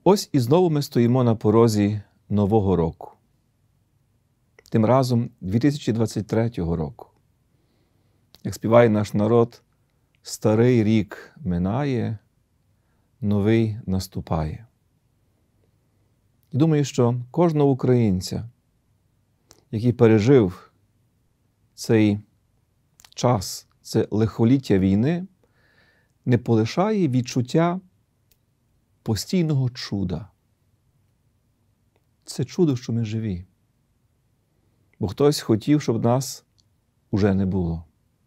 Ось і знову ми стоїмо на порозі Нового року. Тим разом 2023 року. Як співає наш народ, старий рік минає, новий наступає. І думаю, що кожного українця, який пережив цей час, це лихоліття війни, не полишає відчуття постійного чуда. Це чудо, що ми живі. Бо хтось хотів, щоб нас уже не було.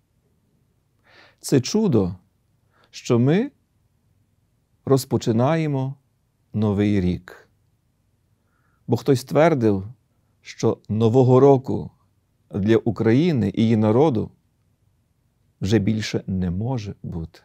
Це чудо, що ми розпочинаємо новий рік. Бо хтось твердив, що Нового року для України і її народу вже більше не може бути.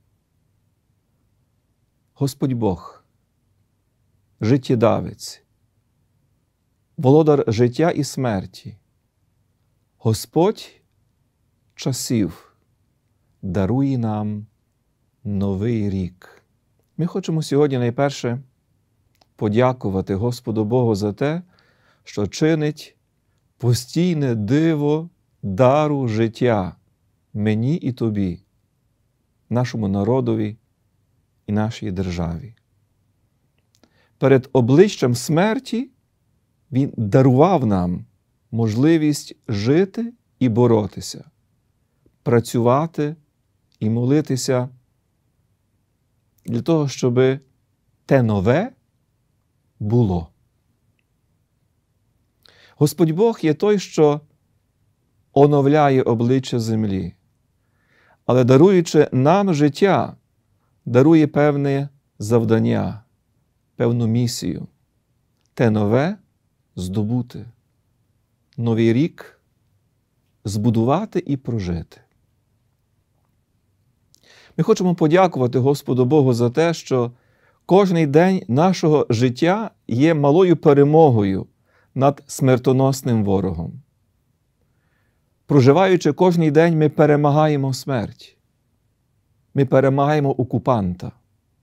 Господь Бог, життєдавець, володар життя і смерті, Господь часів дарує нам новий рік. Ми хочемо сьогодні найперше подякувати Господу Богу за те, що чинить постійне диво дару життя мені і тобі, нашому народові і нашій державі. Перед обличчям смерті Він дарував нам можливість жити і боротися, працювати і молитися для того, щоб те нове було. Господь Бог є той, що оновляє обличчя землі, але даруючи нам життя, дарує певне завдання, певну місію. Те нове здобути, новий рік збудувати і прожити. Ми хочемо подякувати Господу Богу за те, що кожний день нашого життя є малою перемогою над смертоносним ворогом. Проживаючи кожний день, ми перемагаємо смерть. Ми перемагаємо окупанта.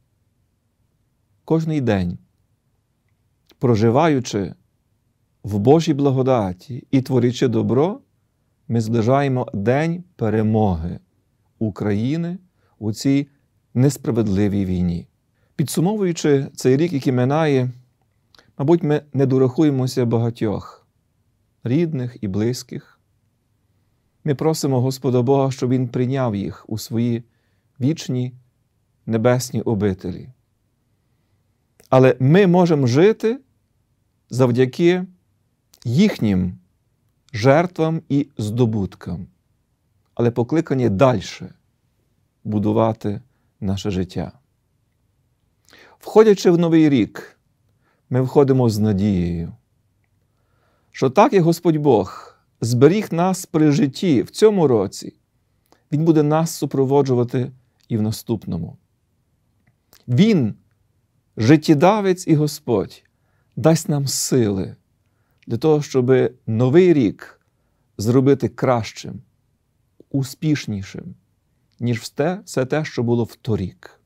Кожний день, проживаючи в Божій благодаті і творячи добро, ми зближаємо день перемоги України у цій несправедливій війні. Підсумовуючи цей рік, який минає, мабуть, ми не дорахуємося багатьох рідних і близьких. Ми просимо Господа Бога, щоб Він прийняв їх у свої вічні небесні обителі. Але ми можемо жити завдяки їхнім жертвам і здобуткам, але покликані далі будувати наше життя. Входячи в Новий рік, ми входимо з надією, що так, як Господь Бог зберіг нас при житті в цьому році, Він буде нас супроводжувати і в наступному. Він, життєдавець і Господь, дасть нам сили для того, щоб Новий рік зробити кращим, успішнішим, ніж все те, що було вторік.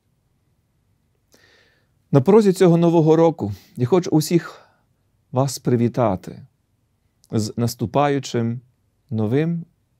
На порозі цього Нового року я хочу усіх вас привітати з наступаючим новим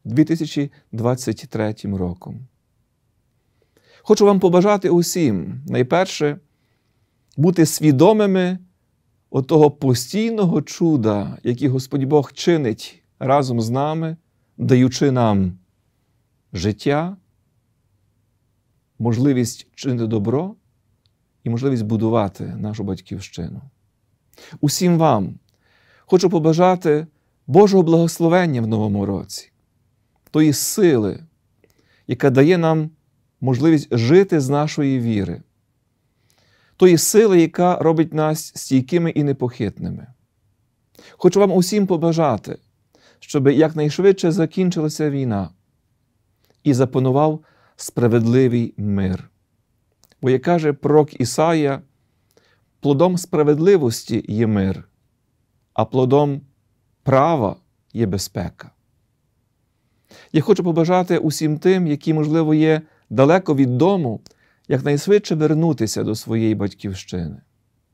2023 роком. Хочу вам побажати усім, найперше, бути свідомими отого постійного чуда, який Господь Бог чинить разом з нами, даючи нам життя, можливість чинити добро і можливість будувати нашу батьківщину. Усім вам хочу побажати Божого благословення в новому році, тої сили, яка дає нам можливість жити з нашої віри, тої сили, яка робить нас стійкими і непохитними. Хочу вам усім побажати, щоб якнайшвидше закінчилася війна і запанував справедливий мир. Бо, як каже пророк Ісая, плодом справедливості є мир, а плодом права є безпека. Я хочу побажати усім тим, які, можливо, є далеко від дому, якнайшвидше вернутися до своєї батьківщини.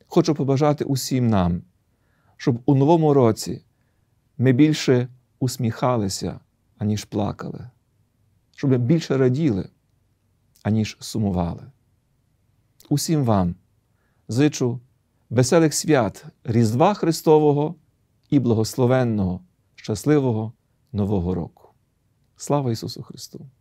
Хочу побажати усім нам, щоб у новому році ми більше усміхалися, аніж плакали, щоб ми більше раділи, аніж сумували. Усім вам зичу веселих свят Різдва Христового і благословенного, щасливого Нового року. Слава Ісусу Христу!